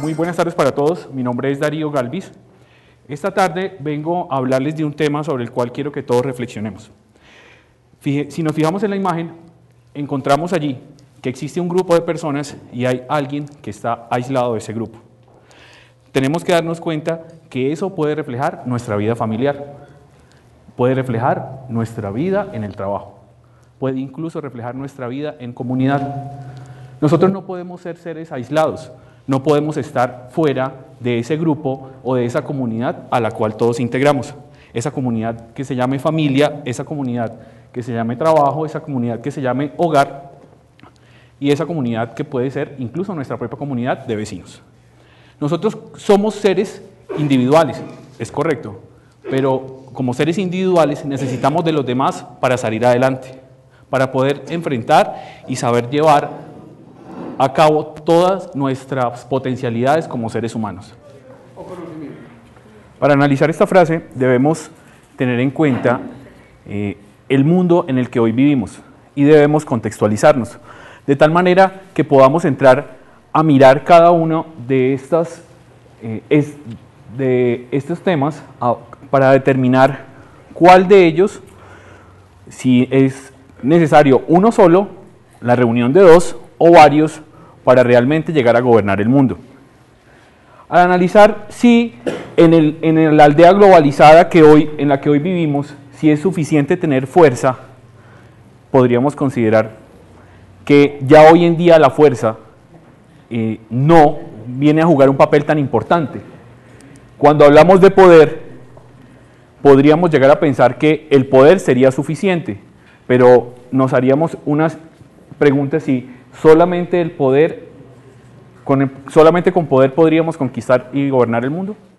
Muy buenas tardes para todos, mi nombre es Darío Galvis. Esta tarde vengo a hablarles de un tema sobre el cual quiero que todos reflexionemos. Si nos fijamos en la imagen, encontramos allí que existe un grupo de personas y hay alguien que está aislado de ese grupo. Tenemos que darnos cuenta que eso puede reflejar nuestra vida familiar, puede reflejar nuestra vida en el trabajo, puede incluso reflejar nuestra vida en comunidad. Nosotros no podemos ser seres aislados, no podemos estar fuera de ese grupo o de esa comunidad a la cual todos integramos. Esa comunidad que se llame familia, esa comunidad que se llame trabajo, esa comunidad que se llame hogar y esa comunidad que puede ser incluso nuestra propia comunidad de vecinos. Nosotros somos seres individuales, es correcto, pero como seres individuales necesitamos de los demás para salir adelante, para poder enfrentar y saber llevar a cabo todas nuestras potencialidades como seres humanos. Para analizar esta frase debemos tener en cuenta el mundo en el que hoy vivimos y debemos contextualizarnos, de tal manera que podamos entrar a mirar cada uno de estos temas para determinar cuál de ellos, si es necesario uno solo, la reunión de dos o varios para realmente llegar a gobernar el mundo. Al analizar si en la aldea globalizada en la que hoy vivimos, si es suficiente tener fuerza, podríamos considerar que ya hoy en día la fuerza no viene a jugar un papel tan importante. Cuando hablamos de poder, podríamos llegar a pensar que el poder sería suficiente, pero nos haríamos unas preguntas si solamente con poder podríamos conquistar y gobernar el mundo.